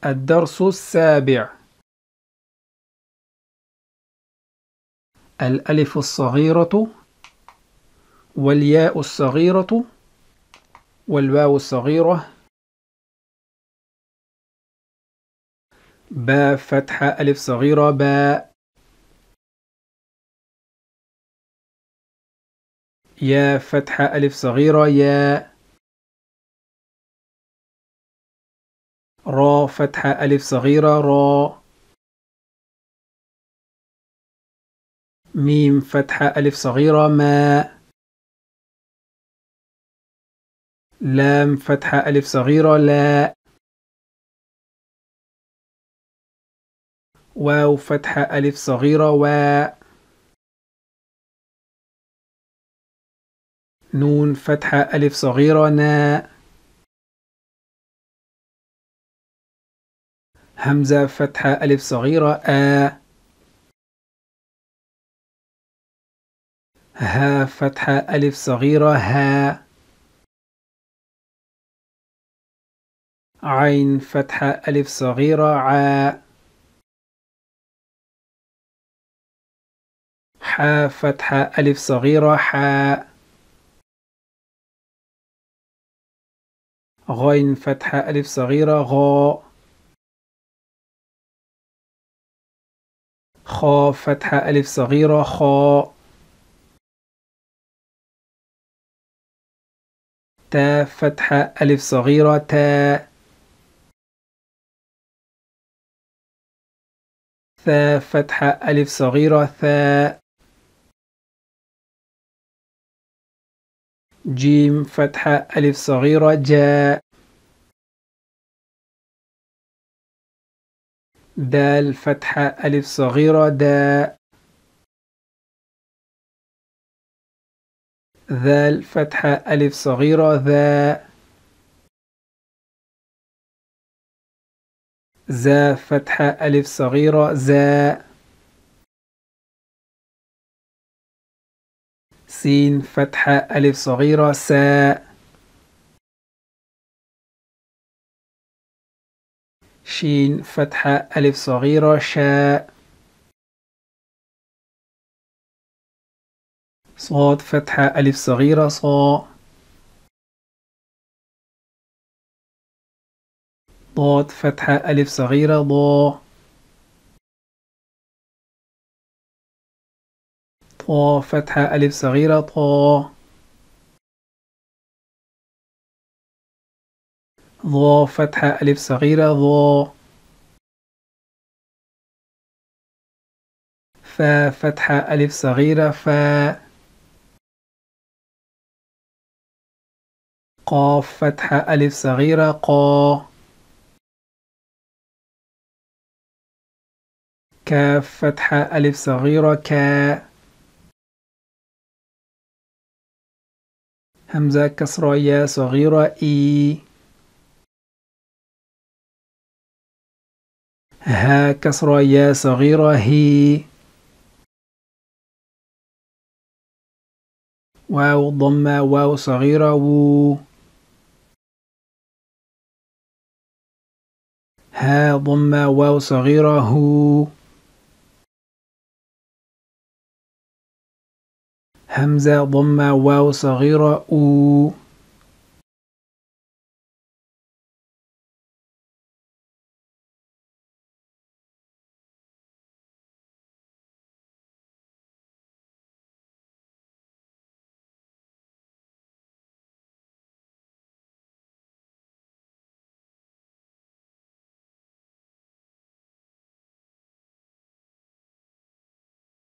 الدرس السابع. الألف الصغيرة والياء الصغيرة والواو الصغيرة. باء فتحة ألف صغيرة باء. ياء فتحة ألف صغيرة ياء. راء فتحة ألف صغيرة راء. ميم فتحة ألف صغيرة ماء. لام فتحة ألف صغيرة لاء. واو فتحة ألف صغيرة واء. نون فتحة ألف صغيرة ناء. همزة فتحة ألف صغيرة آ. ها فتحة ألف صغيرة ها. عين فتحة ألف صغيرة عاء. حاء فتحة ألف صغيرة حاء. غين فتحة ألف صغيرة غاء. خاء فتحة ألف صغيرة خاء. تاء فتحة ألف صغيرة تاء. ثاء فتحة ألف صغيرة ثاء. جيم فتحة ألف صغيرة جاء. دال فتحة ألف صغيرة داء. ذال فتحة ألف صغيرة ذاء. زا فتحة ألف صغيرة زاء. سين فتحة ألف صغيرة ساء. شين فتحة ألف صغيرة شاء. صاد فتحة ألف صغيرة صاء. ضاد فتحة ألف صغيرة ضاء. طاء فتحة ألف صغيرة طاء. ظا فتحة ألف صغيرة ظا. فا فتحة ألف صغيرة فاء. قاف فتحة ألف صغيرة قا. كاف فتحة ألف صغيرة كا. همزة كسرة يا صغيرة إي. ها كسرة يا صغيرة هي. واو ضمة واو صغيرة وو. ها ضمة واو صغيرة هو. همزة ضمة واو صغيرة أو.